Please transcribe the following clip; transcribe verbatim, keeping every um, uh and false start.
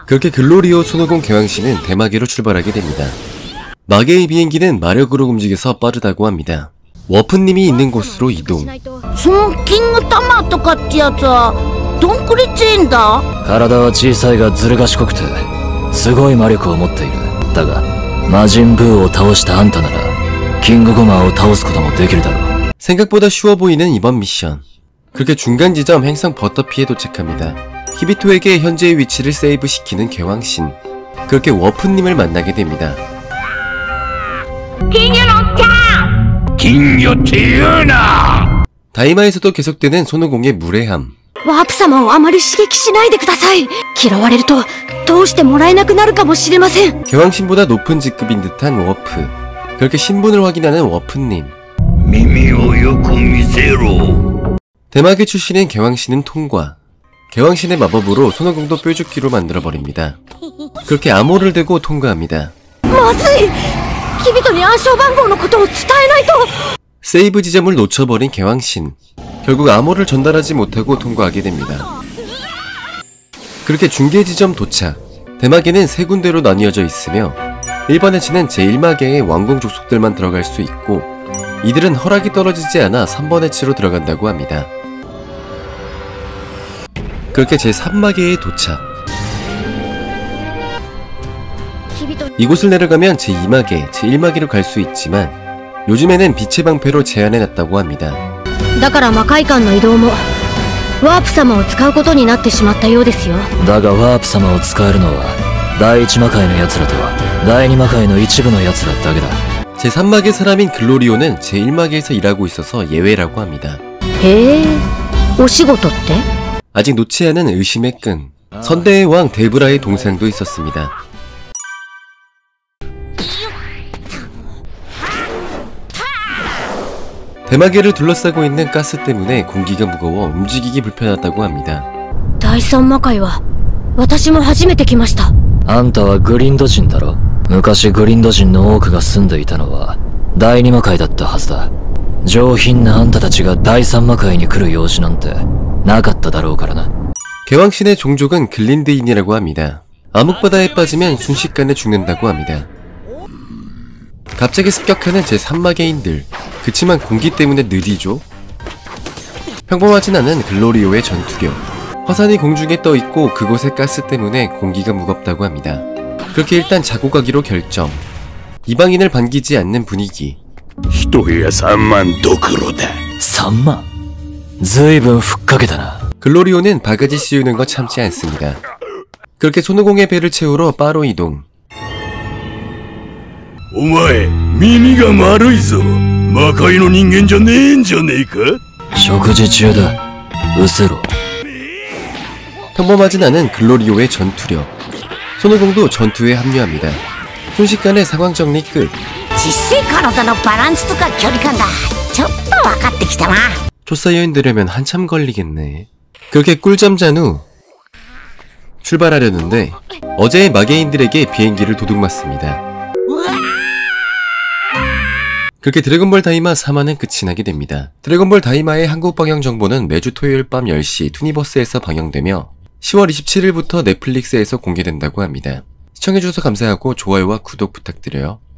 그렇게 글로리오 손오공 개왕신은 대마계로 출발하게 됩니다. 마계의 비행기는 마력으로 움직여서 빠르다고 합니다. 워프님이 있는 곳으로 이동. そのキングタマーとかってやつはどんくりちいんだ。 体は小さいがずる賢くてすごい魔力を持っている。だが魔人ブーを倒したあんたならキングゴマを倒すこともできるだろう。 생각보다 쉬워 보이는 이번 미션. 그렇게 중간 지점 행성 버터피에 도착합니다. 히비토에게 현재의 위치를 세이브 시키는 개왕신. 그렇게 워프님을 만나게 됩니다. 金魚のちゃん。 金魚って言うな。 다이마에서도 계속되는 손오공의 무례함. ワープ様をあまり刺激しないでください。嫌われると通してもらえなくなるかもしれません。 개왕신보다 높은 직급인 듯한 워프. 그렇게 신분을 확인하는 워프님. 耳をよく見せろ。 대마계 출신인 개왕신은 통과. 개왕신의 마법으로 손오공도 뾰족기로 만들어버립니다. 그렇게 암호를 대고 통과합니다. まずい。キビトに暗証番号のことを伝えないと。 세이브 지점을 놓쳐버린 개왕신. 결국 암호를 전달하지 못하고 통과하게 됩니다. 그렇게 중계 지점 도착. 대마계는 세 군데로 나뉘어져 있으며 일 번 해치는 제일 마계의 왕궁 족속들만 들어갈 수 있고 이들은 허락이 떨어지지 않아 삼 번 해치로 들어간다고 합니다. 그렇게 제삼 마계에 도착. 이곳을 내려가면 제이 마계, 제일 마계로 갈 수 있지만 요즘에는 빛의 방패로 제한해놨다고 합니다. だから魔界間の移動もワープ様を使うことになってしまったようですよ。 だがワープ様を使えるのは第一魔界の奴らと第二魔界の一部の奴らだけだ。 제삼 마계 사람인 글로리오는 제일 마계에서 일하고 있어서 예외라고 합니다. へえ、お仕事って？ 아직 놓지 않은 의심의 끈. 선대의 왕 데브라의 동상도 있었습니다. 대마계를 둘러싸고 있는 가스 때문에 공기가 무거워 움직이기 불편하다고 합니다. 第三魔界は私も初めて来ました。 あんたはグリンド人だろ。昔グリンド人の多くが住んでいたのは第二魔界だったはずだ。上品なあんたたちが第三魔界に来る用事なんてなかっただろうからな。 개왕신의 종족은 글린드인이라고 합니다. 암흑바다에 빠지면 순식간에 죽는다고 합니다. 갑자기 습격하는 제삼 마계인들. 그치만 공기 때문에 느리죠? 평범하진 않은 글로리오의 전투력. 화산이 공중에 떠있고 그곳의 가스 때문에 공기가 무겁다고 합니다. 그렇게 일단 자고 가기로 결정. 이방인을 반기지 않는 분위기. 一部屋さんまんどころだ。 さんまんずいぶんふっかけたな。 글로리오는 바가지 씌우는 거 참지 않습니다. 그렇게 손오공의 배를 채우러 바로 이동. お前耳が丸いぞ。魔界の人間じゃねえんじゃねえか。 食事中だ。うせろ。 평범하진 않은 글로리오의 전투력. 손오공도 전투에 합류합니다. 순식간에 상황 정리 끝. 実際体のバランスとか距離感だ。ちょっと分かってきたな。 초사여인 되려면 한참 걸리겠네. 그렇게 꿀잠 잔 후 출발하려는데 어제의 마계인들에게 비행기를 도둑맞습니다. 그렇게 드래곤볼 다이마 삼 화는 끝이 나게 됩니다. 드래곤볼 다이마의 한국 방영 정보는 매주 토요일 밤 열 시 투니버스에서 방영되며 시월 이십칠일부터 넷플릭스에서 공개된다고 합니다. 시청해주셔서 감사하고 좋아요와 구독 부탁드려요.